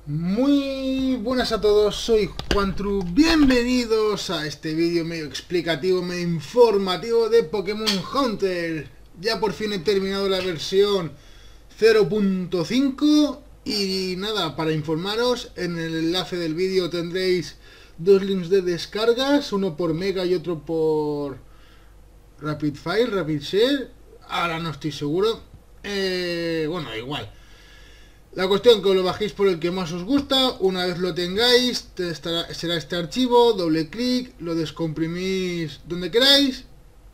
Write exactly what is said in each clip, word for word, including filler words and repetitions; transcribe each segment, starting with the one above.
Muy buenas a todos, soy Juantru, bienvenidos a este vídeo medio explicativo, medio informativo de Pokémon Hunter. Ya por fin he terminado la versión cero punto cinco y nada, para informaros, en el enlace del vídeo tendréis dos links de descargas, uno por Mega y otro por Rapid File, Rapid Share, ahora no estoy seguro, eh, bueno, igual. La cuestión que lo bajéis por el que más os gusta. Una vez lo tengáis, te estará, será este archivo, doble clic, lo descomprimís donde queráis.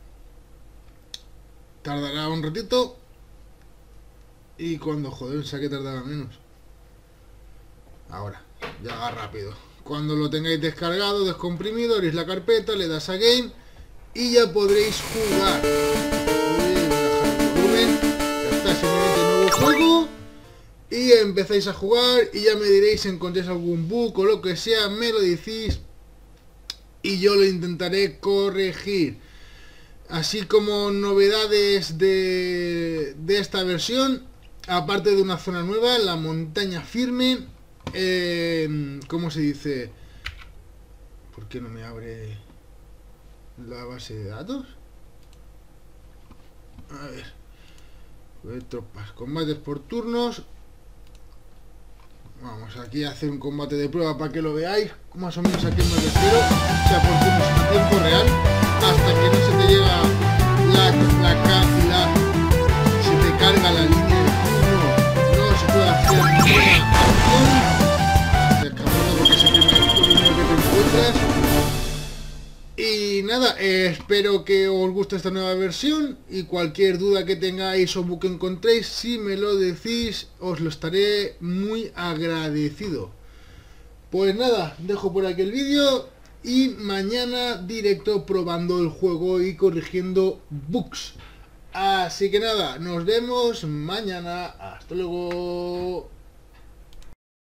Tardará un ratito. Y cuando, joder, sé que tardaba menos. Ahora, ya va rápido. Cuando lo tengáis descargado, descomprimido, abrís la carpeta, le das a Game y ya podréis jugar. Voy a bajar el volumen. Ya está, simplemente nuevo juego. Y empezáis a jugar y ya me diréis si encontréis algún bug o lo que sea, me lo decís y yo lo intentaré corregir. Así como novedades de, de esta versión, aparte de una zona nueva, la montaña firme, eh, ¿cómo se dice? ¿Por qué no me abre la base de datos? A ver, tropas, combates por turnos. Vamos aquí a hacer un combate de prueba para que lo veáis, más o menos a qué me refiero, o sea, por turnos en tiempo real, hasta que no se te llega la, la, la se te carga la línea de turno, no se puede hacer ninguna acción, descargando porque es el primer turno que te encuentras. Y nada, eh, espero que os guste esta nueva versión y cualquier duda que tengáis o bug que encontréis, si me lo decís, os lo estaré muy agradecido. Pues nada, dejo por aquí el vídeo y mañana directo probando el juego y corrigiendo bugs. Así que nada, nos vemos mañana. Hasta luego.